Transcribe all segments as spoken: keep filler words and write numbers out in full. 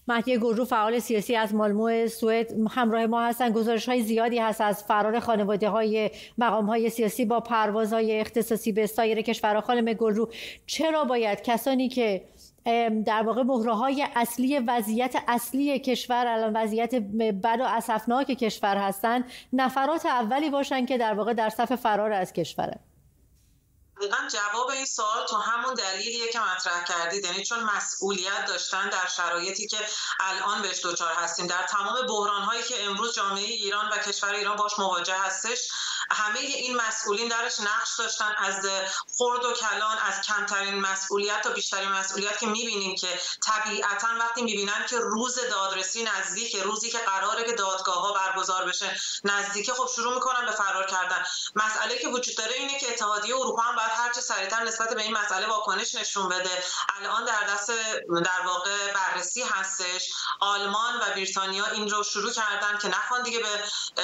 مهدی گلرو فعال سیاسی از مالمو سوئد همراه ما هستند. گزارش‌های زیادی هست از فرار خانواده‌های مقام‌های سیاسی با پروازهای اختصاصی به سایر کشورها. خانم گلرو، چرا باید کسانی که در واقع مهره‌های اصلی وضعیت اصلی کشور، الان وضعیت بد و اسفناک کشور هستند، نفرات اولی باشن که در واقع در صف فرار از کشورن؟ دقیقاً جواب این سوال تو همون دلیلیه که مطرح کردید، یعنی چون مسئولیت داشتن در شرایطی که الان بهش دچار هستیم، در تمام بحران‌هایی که امروز جامعه ایران و کشور ایران باش مواجه هستش، همه این مسئولین درش نقش داشتن، از خرد و کلان، از کمترین مسئولیت تا بیشترین مسئولیت، که می‌بینیم که طبیعتاً وقتی می‌بینن که روز دادرسی نزدیک، روزی که قراره که دادگاه‌ها برگزار بشه نزدیک، خب شروع می‌کنن به فرار کردن. مسئله که وجود داره اینه که اتحادیه اروپا هم هر چه سریعتر نسبت به این مسئله واکنش نشون بده. الان در دست در واقع بررسی هستش. آلمان و بریتانیا این رو شروع کردن که نخوان دیگه به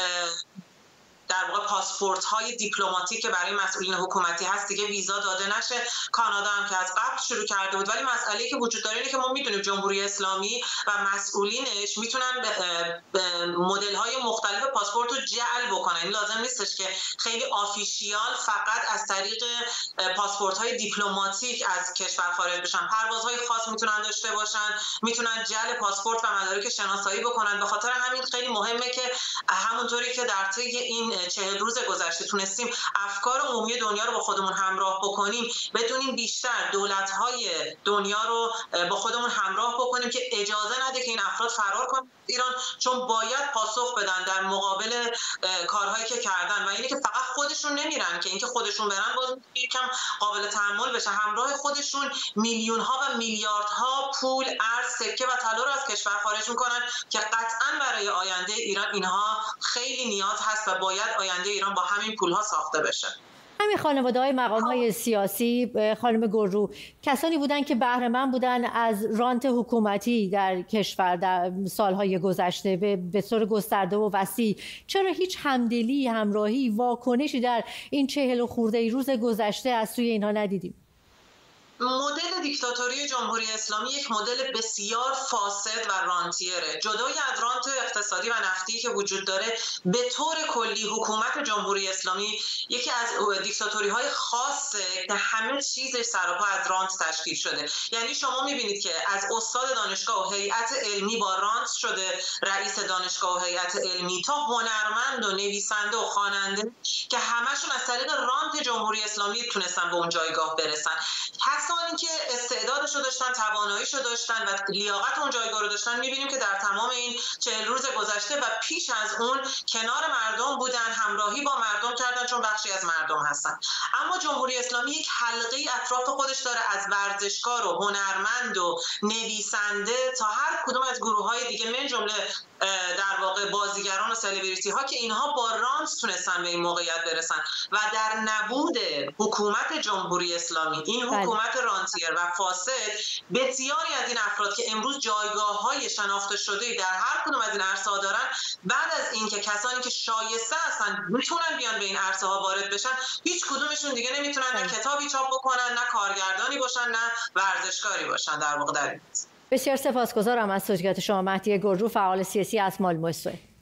در واقع پاسپورت های دیپلماتیک که برای مسئولین حکومتی هست دیگه ویزا داده نشه. کانادا هم که از قبل شروع کرده بود، ولی مسئله‌ای که وجود داره اینه که ما میدونیم جمهوری اسلامی و مسئولینش میتونن مدل های مختلف پاسپورت رو جعل بکنن. این لازم نیستش که خیلی آفیشیال فقط از طریق پاسپورت های دیپلماتیک از کشور خارج بشن. پروازهای خاص میتونن داشته باشن، میتونن جعل پاسپورت و مدارک شناسایی بکنن. به خاطر همین خیلی مهمه که همونطوری که در طی این چهل روز گذشته تونستیم افکار عمومی دنیا رو با خودمون همراه بکنیم، بدونیم بیشتر دولت‌های دنیا رو با خودمون همراه بکنیم که اجازه نده که این افراد فرار کنن ایران، چون باید پاسخ بدن در مقابل کارهایی که کردن. و اینه که فقط خودشون نمیرن، که اینکه خودشون برن باز یکم قابل تحمل بشه، همراه خودشون میلیون ها و میلیاردها پول، ارز، سکه و طلا رو از کشور خارج میکنن که قطعاً برای آینده ایران اینها خیلی نیاز هست و باید آینده ایران با همین پولها ساخته بشه. همین خانواده‌های مقام‌های سیاسی، خانم گلرو، کسانی بودند که بهره‌مند بودند از رانت حکومتی در کشور در سالهای گذشته به به طور گسترده و وسیع. چرا هیچ همدلی، همراهی، واکنشی در این چهل و خورده روز گذشته از سوی اینها ندیدیم؟ مدل دیکتاتوری جمهوری اسلامی یک مدل بسیار فاسد و رانتیره. جدای از رانت اقتصادی و نفتی که وجود داره، به طور کلی حکومت جمهوری اسلامی یکی از دیکتاتوری های خاصه که همه چیزش سراپا از رانت تشکیل شده. یعنی شما میبینید که از استاد دانشگاه و هیئت علمی با رانت شده رئیس دانشگاه و هیئت علمی، تا هنرمند و نویسنده و خواننده که همشون از طریق رانت جمهوری اسلامی تونستن به اون جایگاه برسن. کسانی که استعدادشو داشتن، تواناییشو داشتن و لیاقت اون جایگاه رو داشتن، می‌بینیم که در تمام این چهل روز گذشته و پیش از اون کنار مردم بودن، همراهی با مردم کردن، چون بخشی از مردم هستن. اما جمهوری اسلامی یک حلقه اطراف خودش داره از ورزشکار و هنرمند و نویسنده تا هر کدوم از گروه‌های دیگه، من جمله در واقع بازیگران و سلبریتی ها، که اینها با رانت تونستن به این موقعیت برسن. و در نبود حکومت جمهوری اسلامی، این حکومت رانتیر و فاسد، بسیاری از این افراد که امروز جایگاه‌های شناخته شده در هر کدوم از این عرصه‌ها دارن، بعد از اینکه کسانی که شایسته هستن میتونن بیان به این عرصه‌ها وارد بشن، هیچ کدومشون دیگه نمیتونن نه کتابی چاپ بکنن، نه کارگردانی باشن، نه ورزشکاری باشن. در واقع در این بسیار سپاسگزارم از توضیحات شما. مهدی گلرو، فعال سیاسی از مالمو سوئد.